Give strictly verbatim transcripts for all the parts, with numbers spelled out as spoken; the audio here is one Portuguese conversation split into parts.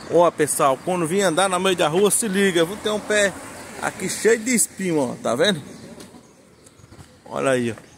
Ó, pessoal, quando vir andar no meio da rua, se liga, vou ter um pé aqui cheio de espinho, ó, tá vendo? Olha aí, ó.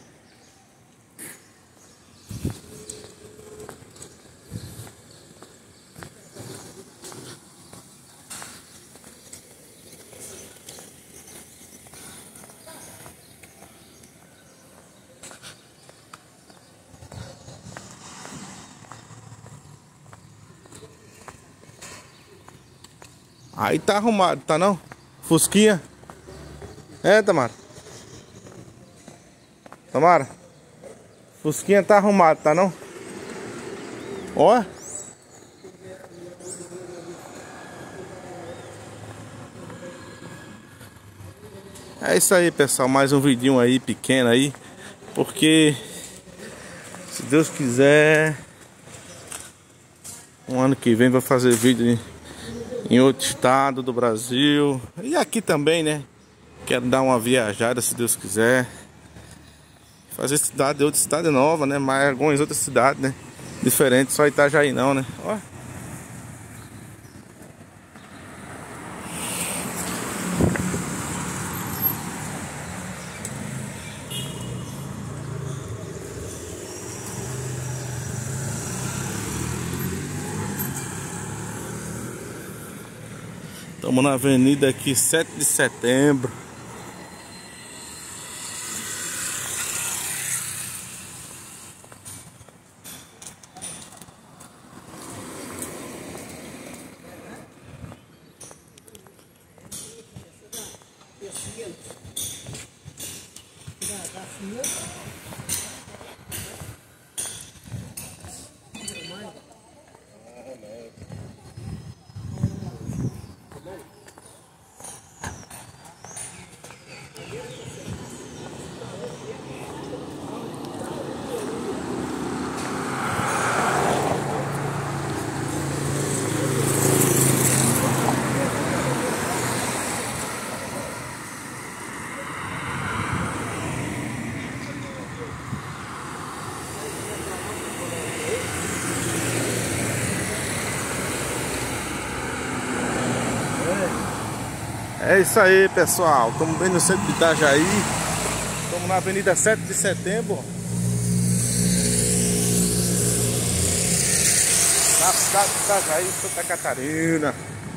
Aí tá arrumado, tá não? Fusquinha. É, Tamara? Tamara? Fusquinha tá arrumado, tá não? Ó. É isso aí, pessoal. Mais um vidinho aí, pequeno aí. Porque, se Deus quiser, um ano que vem vai fazer vídeo em outro estado do Brasil. E aqui também, né? Quero dar uma viajada, se Deus quiser. Fazer cidade, outra cidade nova, né? Mas algumas outras cidades, né? Diferentes, só Itajaí não, né? Ó. Estamos na avenida aqui, sete de setembro. É isso aí, pessoal. Estamos bem no centro de Itajaí. Estamos na avenida sete de setembro. Na cidade de Itajaí, Santa Catarina.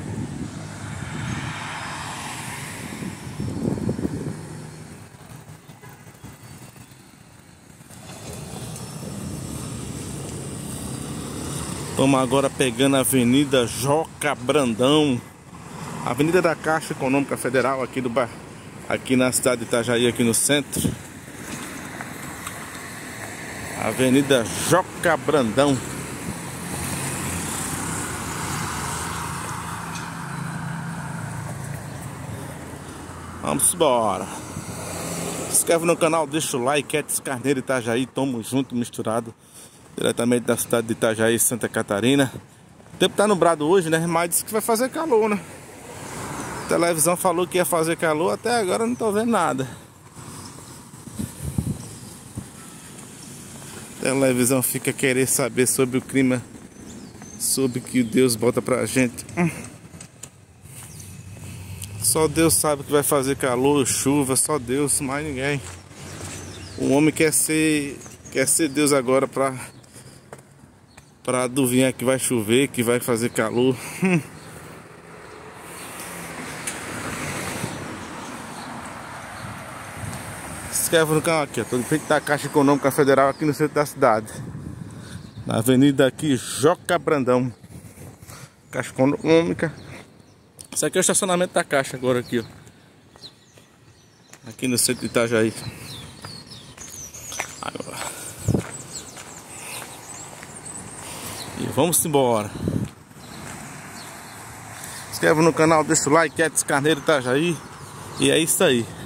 Estamos agora pegando a Avenida Joca Brandão. Avenida da Caixa Econômica Federal, aqui do bar, aqui na cidade de Itajaí, aqui no centro. Avenida Joca Brandão. Vamos embora. Se inscreve no canal, deixa o like, Edson Carneiro Itajaí, tamo junto, misturado. Diretamente da cidade de Itajaí, Santa Catarina. O tempo tá nublado hoje, né? Mas disse que vai fazer calor, né? A televisão falou que ia fazer calor, até agora não tô vendo nada. A televisão fica querer saber sobre o clima, sobre o que Deus bota pra gente. Só Deus sabe que vai fazer calor, chuva, só Deus, mais ninguém. O homem quer ser, quer ser Deus agora pra, pra adivinhar que vai chover, que vai fazer calor. Se inscreve no canal aqui, ó. Tô de frente da Caixa Econômica Federal aqui no centro da cidade. Na avenida aqui, Joca Brandão. Caixa Econômica. Isso aqui é o estacionamento da Caixa agora aqui, ó. Aqui no centro de Itajaí. Agora. E vamos embora. Se inscreve no canal, deixa o like, Edson Carneiro Itajaí. E é isso aí.